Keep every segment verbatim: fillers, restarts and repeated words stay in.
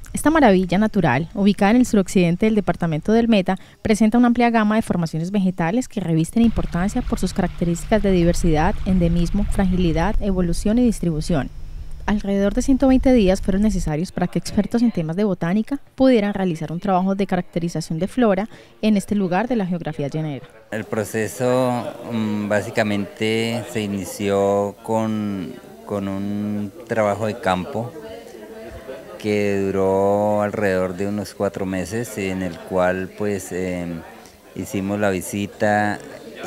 Esta maravilla natural, ubicada en el suroccidente del departamento del Meta, presenta una amplia gama de formaciones vegetales que revisten importancia por sus características de diversidad, endemismo, fragilidad, evolución y distribución. Alrededor de ciento veinte días fueron necesarios para que expertos en temas de botánica pudieran realizar un trabajo de caracterización de flora en este lugar de la geografía llanera. El proceso um, básicamente se inició con, con un trabajo de campo que duró alrededor de unos cuatro meses, en el cual pues eh, hicimos la visita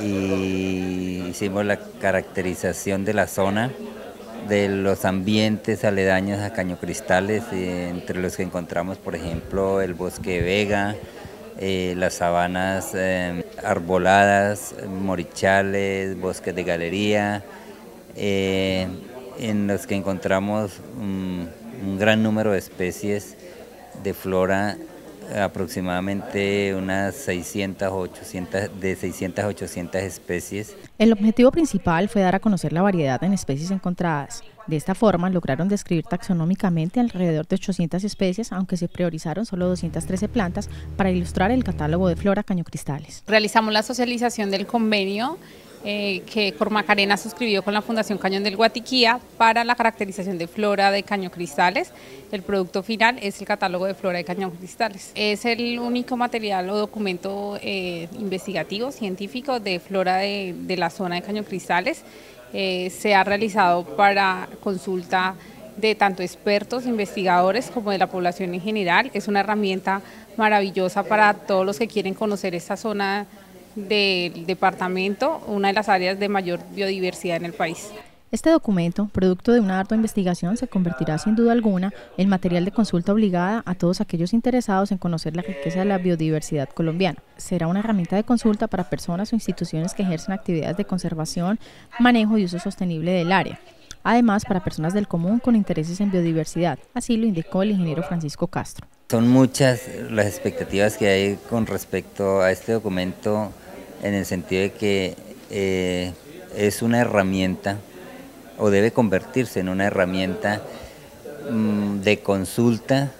y hicimos la caracterización de la zona, de los ambientes aledaños a Cañocristales, eh, entre los que encontramos, por ejemplo, el bosque de Vega, eh, las sabanas eh, arboladas, morichales, bosques de galería, eh, en los que encontramos um, un gran número de especies de flora, aproximadamente unas seiscientas o ochocientas, de seiscientas a ochocientas especies. El objetivo principal fue dar a conocer la variedad en especies encontradas. De esta forma lograron describir taxonómicamente alrededor de ochocientas especies, aunque se priorizaron solo doscientas trece plantas para ilustrar el catálogo de flora Cañocristales. Realizamos la socialización del convenio Eh, que Cormacarena suscribió con la Fundación Cañón del Guatiquía para la caracterización de flora de Cañocristales. El producto final es el catálogo de flora de Cañocristales. Es el único material o documento eh, investigativo, científico de flora de, de la zona de Cañocristales. Eh, se ha realizado para consulta de tanto expertos, investigadores como de la población en general. Es una herramienta maravillosa para todos los que quieren conocer esta zona del departamento, una de las áreas de mayor biodiversidad en el país. Este documento, producto de una ardua investigación, se convertirá sin duda alguna en material de consulta obligada a todos aquellos interesados en conocer la riqueza de la biodiversidad colombiana. Será una herramienta de consulta para personas o instituciones que ejercen actividades de conservación, manejo y uso sostenible del área. Además, para personas del común con intereses en biodiversidad, así lo indicó el ingeniero Francisco Castro. Son muchas las expectativas que hay con respecto a este documento, en el sentido de que eh, es una herramienta, o debe convertirse en una herramienta mmm, de consulta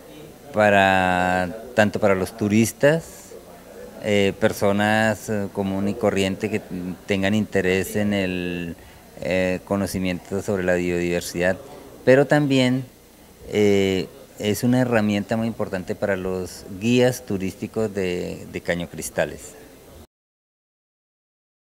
para tanto para los turistas, eh, personas eh, común y corriente que tengan interés en el eh, conocimiento sobre la biodiversidad, pero también eh, es una herramienta muy importante para los guías turísticos de, de Cañocristales.